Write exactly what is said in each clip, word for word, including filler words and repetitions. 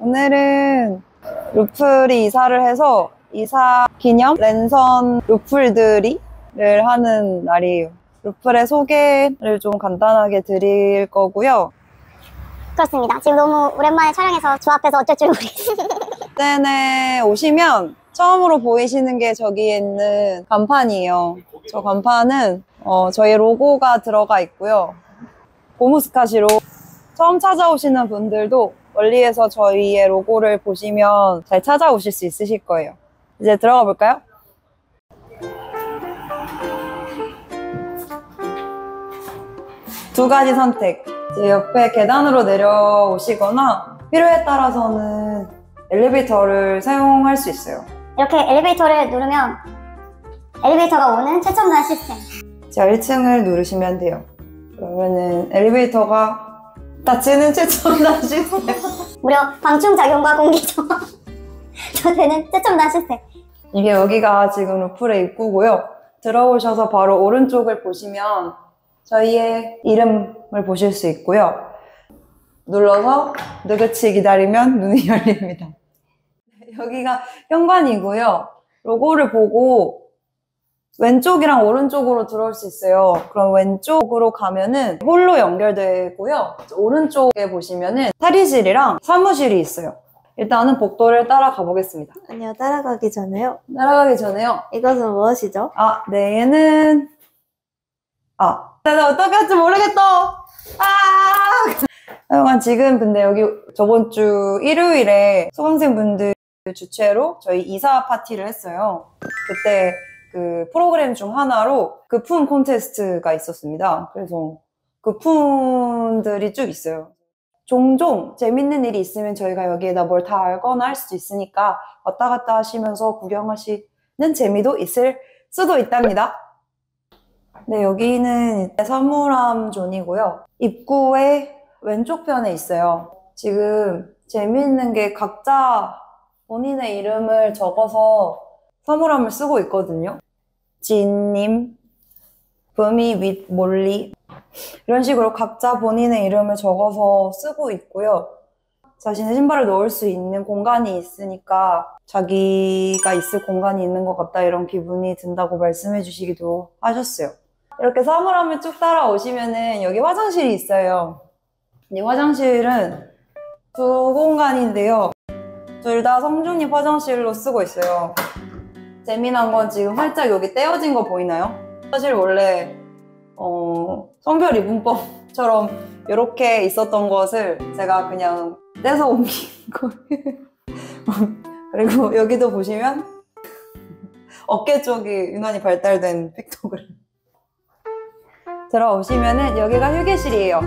오늘은 루플이 이사를 해서 이사 기념 랜선 루플들이를 하는 날이에요. 루플의 소개를 좀 간단하게 드릴 거고요. 그렇습니다. 지금 너무 오랜만에 촬영해서 조합해서 어쩔 줄 모르겠어요. 땐에 오시면 처음으로 보이시는 게 저기에 있는 간판이에요. 저 간판은 어, 저희 로고가 들어가 있고요. 고무스카시로 처음 찾아오시는 분들도 멀리에서 저희의 로고를 보시면 잘 찾아오실 수 있으실 거예요. 이제 들어가 볼까요? 두 가지 선택. 이제 옆에 계단으로 내려오시거나 필요에 따라서는 엘리베이터를 사용할 수 있어요. 이렇게 엘리베이터를 누르면 엘리베이터가 오는 최첨단 시스템. 자, 일 층을 누르시면 돼요. 그러면은 엘리베이터가 닫히는 최첨단 시스템. 무려 방충작용과 공기정화 되는 최첨단 시스템. 이게 여기가 지금 루플의 입구고요. 들어오셔서 바로 오른쪽을 보시면 저희의 이름을 보실 수 있고요. 눌러서 느긋이 기다리면 문이 열립니다. 여기가 현관이고요. 로고를 보고 왼쪽이랑 오른쪽으로 들어올 수 있어요. 그럼 왼쪽으로 가면은 홀로 연결되고요. 오른쪽에 보시면은 탈의실이랑 사무실이 있어요. 일단은 복도를 따라가 보겠습니다. 아니요, 따라가기 전에요. 따라가기 전에요. 이것은 무엇이죠? 아, 네, 얘는 아, 나 어떻게 할지 모르겠다. 아! 하여간 지금 근데 여기 저번 주 일요일에 수강생분들 주최로 저희 이사 파티를 했어요. 그때 그 프로그램 중 하나로 그품 콘테스트가 있었습니다. 그래서 그품들이 쭉 있어요. 종종 재밌는 일이 있으면 저희가 여기에다 뭘 다 알거나 할 수도 있으니까 왔다 갔다 하시면서 구경하시는 재미도 있을 수도 있답니다. 네, 여기는 사물함 존이고요. 입구의 왼쪽 편에 있어요. 지금 재미있는 게 각자 본인의 이름을 적어서 사물함을 쓰고 있거든요. 지인님, 부미, 윗, 몰리 이런 식으로 각자 본인의 이름을 적어서 쓰고 있고요. 자신의 신발을 넣을 수 있는 공간이 있으니까 자기가 있을 공간이 있는 것 같다 이런 기분이 든다고 말씀해 주시기도 하셨어요. 이렇게 사물함을 쭉 따라오시면은 여기 화장실이 있어요. 이 화장실은 두 공간인데요. 둘 다 성준이 화장실로 쓰고 있어요. 재미난 건 지금 살짝 여기 떼어진 거 보이나요? 사실 원래 어, 성별 이분법처럼 이렇게 있었던 것을 제가 그냥 떼서 옮긴 거예요. 그리고 여기도 보시면 어깨 쪽이 유난히 발달된 팩토그램. 들어오시면은 여기가 휴게실이에요.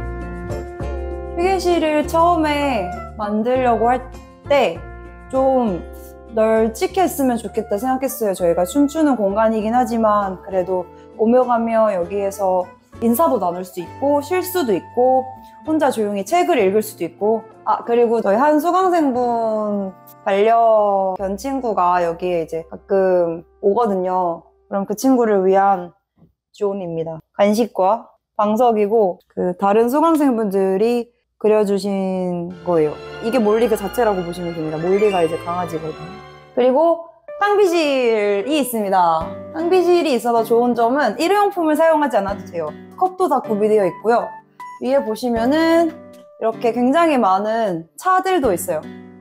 휴게실을 처음에 만들려고 할 때 좀 널찍게 했으면 좋겠다 생각했어요. 저희가 춤추는 공간이긴 하지만 그래도 오며 가며 여기에서 인사도 나눌 수 있고 쉴 수도 있고 혼자 조용히 책을 읽을 수도 있고 아 그리고 저희 한 수강생분 반려견 친구가 여기에 이제 가끔 오거든요. 그럼 그 친구를 위한 존입니다. 간식과 방석이고 그 다른 수강생분들이 그려주신 거예요. 이게 몰리 그 자체라고 보시면 됩니다. 몰리가 이제 강아지거든요. 그리고 탕비실이 있습니다. 탕비실이 있어서 좋은 점은 일회용품을 사용하지 않아도 돼요. 컵도 다 구비되어 있고요. 위에 보시면은 이렇게 굉장히 많은 차들도 있어요.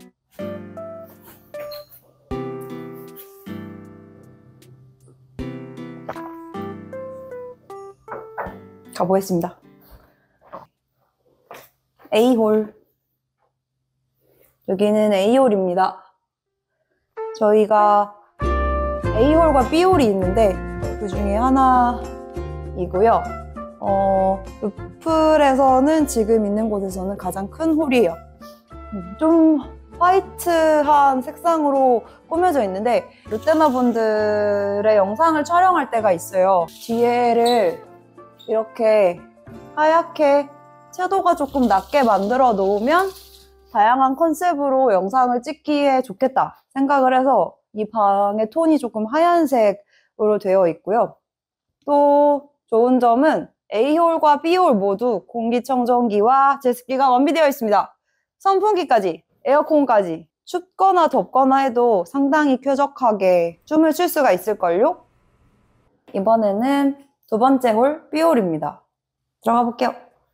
가보겠습니다. A홀. 여기는 A홀입니다. 저희가 A홀과 B홀이 있는데 그 중에 하나이고요. 어, 루플에서는 지금 있는 곳에서는 가장 큰 홀이에요. 좀 화이트한 색상으로 꾸며져 있는데 롯데마 분들의 영상을 촬영할 때가 있어요. 뒤에를 이렇게 하얗게 채도가 조금 낮게 만들어 놓으면 다양한 컨셉으로 영상을 찍기에 좋겠다 생각을 해서 이 방의 톤이 조금 하얀색으로 되어 있고요. 또 좋은 점은 A홀과 B홀 모두 공기청정기와 제습기가 완비되어 있습니다. 선풍기까지 에어컨까지. 춥거나 덥거나 해도 상당히 쾌적하게 춤을 출 수가 있을걸요? 이번에는 두 번째 홀 B홀입니다. 들어가 볼게요.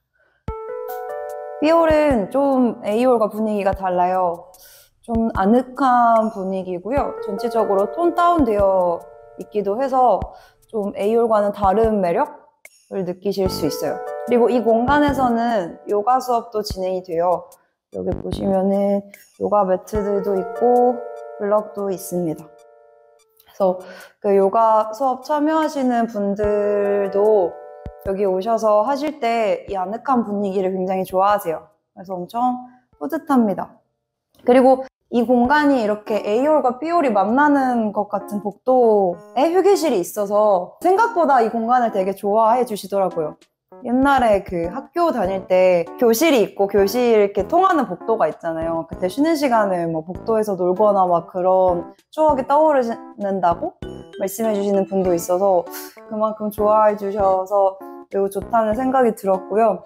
B홀은 좀 A홀과 분위기가 달라요. 좀 아늑한 분위기고요. 전체적으로 톤 다운되어 있기도 해서 좀 A홀과는 다른 매력을 느끼실 수 있어요. 그리고 이 공간에서는 요가 수업도 진행이 돼요. 여기 보시면은 요가 매트들도 있고 블럭도 있습니다. 그래서 그 요가 수업 참여하시는 분들도 여기 오셔서 하실 때 이 아늑한 분위기를 굉장히 좋아하세요. 그래서 엄청 뿌듯합니다. 그리고 이 공간이 이렇게 A홀과 B홀이 만나는 것 같은 복도에 휴게실이 있어서 생각보다 이 공간을 되게 좋아해 주시더라고요. 옛날에 그 학교 다닐 때 교실이 있고 교실 이렇게 통하는 복도가 있잖아요. 그때 쉬는 시간에 뭐 복도에서 놀거나 막 그런 추억이 떠오르는다고 말씀해 주시는 분도 있어서 그만큼 좋아해 주셔서 매우 좋다는 생각이 들었고요.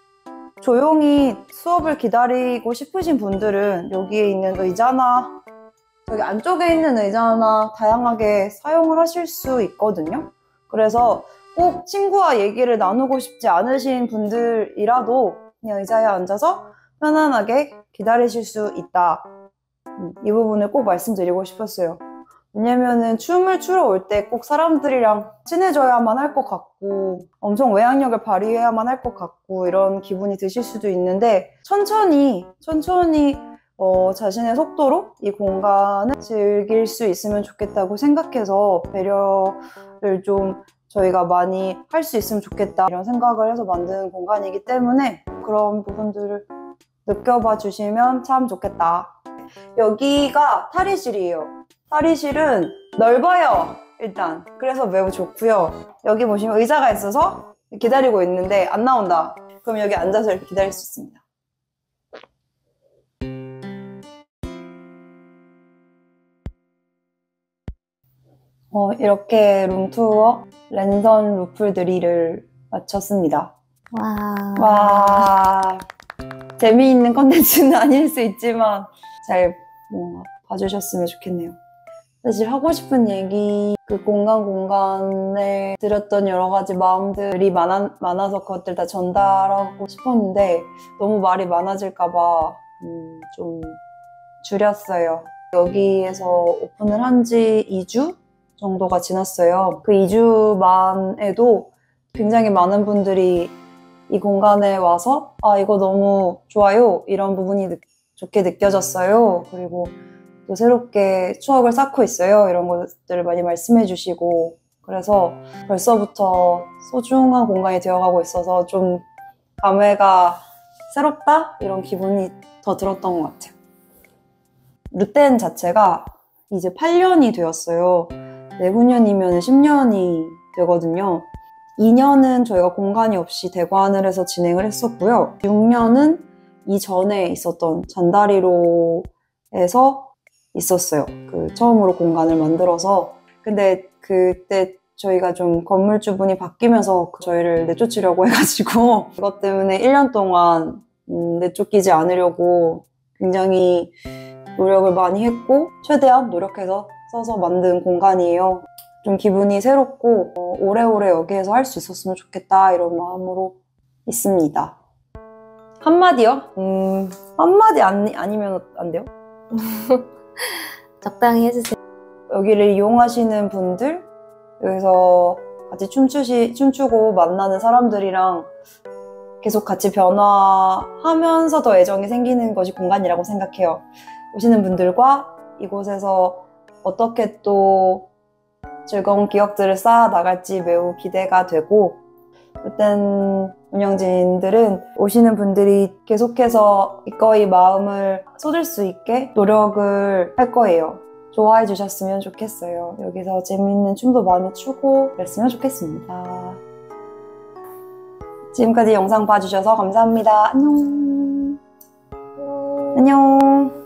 조용히 수업을 기다리고 싶으신 분들은 여기에 있는 의자나 여기 안쪽에 있는 의자나 다양하게 사용을 하실 수 있거든요. 그래서 꼭 친구와 얘기를 나누고 싶지 않으신 분들이라도 그냥 의자에 앉아서 편안하게 기다리실 수 있다. 이 부분을 꼭 말씀드리고 싶었어요. 왜냐면은 춤을 추러 올 때 꼭 사람들이랑 친해져야만 할 것 같고 엄청 외향력을 발휘해야만 할 것 같고 이런 기분이 드실 수도 있는데 천천히 천천히 어, 자신의 속도로 이 공간을 즐길 수 있으면 좋겠다고 생각해서 배려를 좀 저희가 많이 할 수 있으면 좋겠다 이런 생각을 해서 만든 공간이기 때문에 그런 부분들을 느껴봐 주시면 참 좋겠다. 여기가 탈의실이에요. 탈의실은 넓어요. 일단 그래서 매우 좋고요. 여기 보시면 의자가 있어서 기다리고 있는데 안 나온다. 그럼 여기 앉아서 이렇게 기다릴 수 있습니다. 어, 이렇게 룸투어 랜선 루플 드릴을 마쳤습니다. 와. 와, 재미있는 컨텐츠는 아닐 수 있지만 잘 뭔가 봐주셨으면 좋겠네요. 사실 하고 싶은 얘기, 그 공간 공간에 들었던 여러 가지 마음들이 많아, 많아서 그것들 다 전달하고 싶었는데 너무 말이 많아질까봐 음, 좀 줄였어요. 여기에서 오픈을 한 지 이 주 정도가 지났어요. 그 이 주 만에도 굉장히 많은 분들이 이 공간에 와서 아 이거 너무 좋아요 이런 부분이 느, 좋게 느껴졌어요. 그리고 또 새롭게 추억을 쌓고 있어요 이런 것들을 많이 말씀해 주시고 그래서 벌써부터 소중한 공간이 되어가고 있어서 좀 감회가 새롭다 이런 기분이 더 들었던 것 같아요. 르텐 자체가 이제 팔 년이 되었어요. 내후년이면 십 년이 되거든요. 이 년은 저희가 공간이 없이 대관을 해서 진행을 했었고요. 육 년은 이전에 있었던 잔다리로에서 있었어요. 그 처음으로 공간을 만들어서. 근데 그때 저희가 좀 건물주분이 바뀌면서 저희를 내쫓으려고 해가지고 그것 때문에 일 년 동안 음, 내쫓기지 않으려고 굉장히 노력을 많이 했고 최대한 노력해서 써서 만든 공간이에요. 좀 기분이 새롭고 어, 오래오래 여기에서 할 수 있었으면 좋겠다 이런 마음으로 있습니다. 한마디요? 음, 한마디 아니, 아니면 안 돼요? 적당히 해주세요. 여기를 이용하시는 분들, 여기서 같이 춤추시, 춤추고 만나는 사람들이랑 계속 같이 변화하면서 더 애정이 생기는 것이 공간이라고 생각해요. 오시는 분들과 이곳에서 어떻게 또 즐거운 기억들을 쌓아 나갈지 매우 기대가 되고 르텐 운영진들은 오시는 분들이 계속해서 이거의 마음을 쏟을 수 있게 노력을 할 거예요. 좋아해 주셨으면 좋겠어요. 여기서 재미있는 춤도 많이 추고 그랬으면 좋겠습니다. 지금까지 영상 봐주셔서 감사합니다. 안녕. 안녕.